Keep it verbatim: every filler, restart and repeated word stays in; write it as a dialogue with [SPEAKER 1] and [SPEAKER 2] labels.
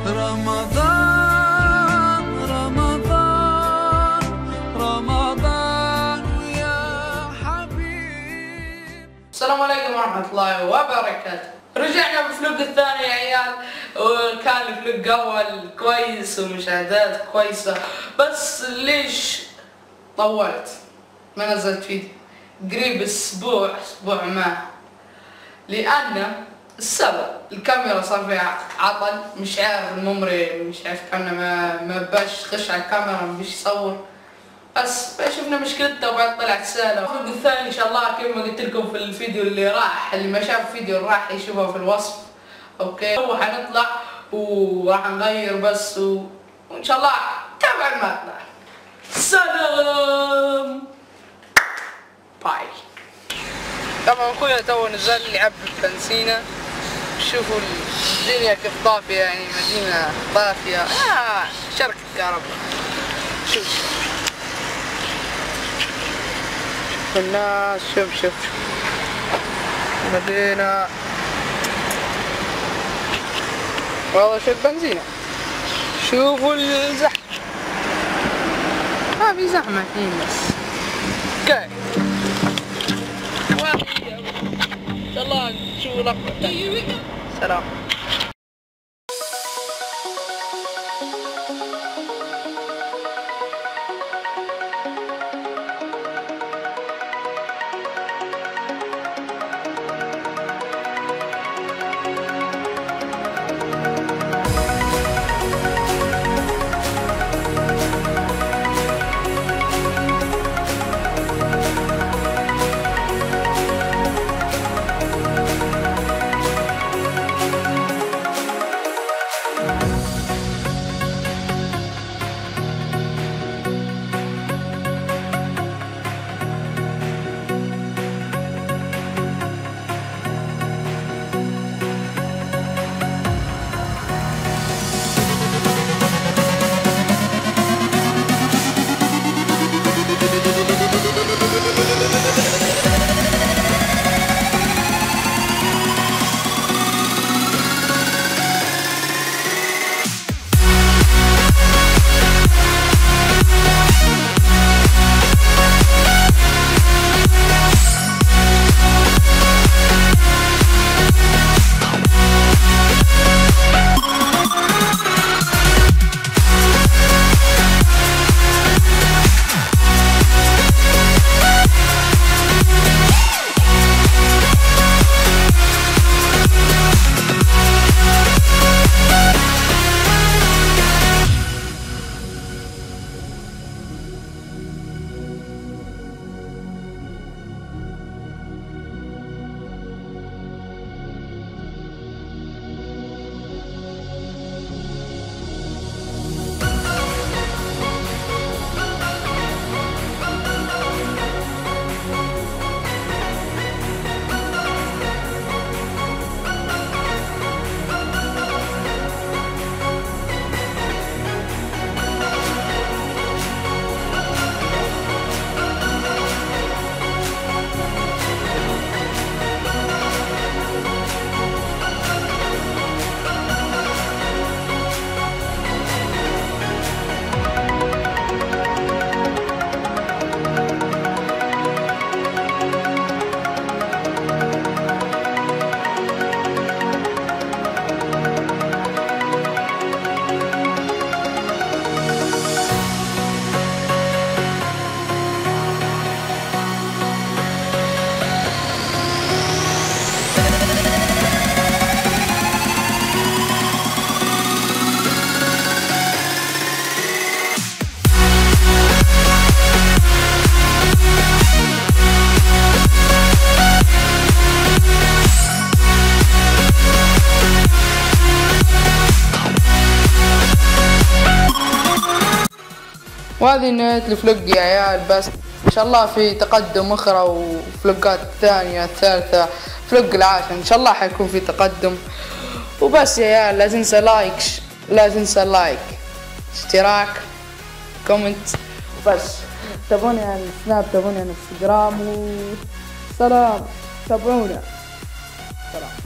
[SPEAKER 1] رمضان رمضان رمضان يا حبيب.
[SPEAKER 2] السلام عليكم ورحمة الله وبركاته. رجعنا بالفلوق الثاني يا عيال، وكان الفلوق أول كويس ومشاهدات كويسة، بس ليش طولت ما نزلت فيديو قريب اسبوع اسبوع ما؟ لأن السبب الكاميرا صار فيها عطل، مش عارف الممري مش عارف كان ما ما باش يخش على الكاميرا ما بيش يصور، بس شفنا مشكلته وبعد طلعت سهله. الفيديو الثاني ان شاء الله كيف ما قلت لكم في الفيديو اللي راح، اللي ما شاف الفيديو اللي راح يشوفه في الوصف. اوكي، وحنطلع وراح نغير بس و... وان شاء الله تابع المقطع. سلام باي. طبعا اخويا تو نزل يعبي بنزينه، شوفوا الدنيا كيف طافيه، يعني مدينه طافيه. آه شركه كهرباء. شوف الناس، شوف شوف مدينة والله شوف بنزينة. شوفوا الزحمة، ما في زحمة الحين بس. اوكي ان شاء الله نشوف لقطة. سلام. وهذه نهاية الفلوق يا عيال، بس ان شاء الله في تقدم اخرى وفلوقات ثانية ثالثة. فلوق العاشر ان شاء الله حيكون في تقدم. وبس يا عيال، لا تنسى لايك لا تنسى لايك اشتراك كومنت. وبس تابعوني على السناب، تابعوني على الانستغرام، وسلام. تابعونا. سلام.